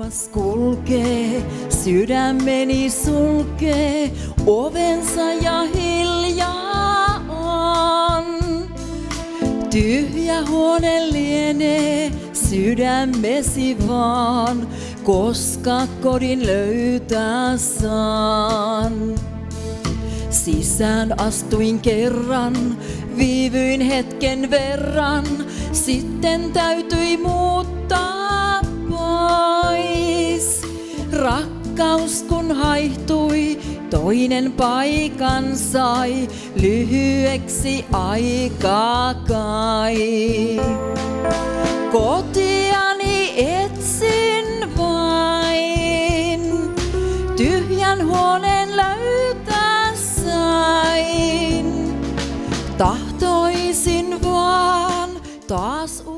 Kauas kulkee, sydämeni sulkee, ovensa ja hiljaa on. Tyhjä huone lienee, sydämesi vaan, koska kodin löytää saan. Sisään astuin kerran, viivyin hetken verran, sitten täytyi muuttaa pois. Rakkaus kun haihtui, toinen paikan sai, lyhyeksi aikaa kai. Kotiani etsin vain, tyhjän huoneen löytää sain. Tahtoisin vaan taas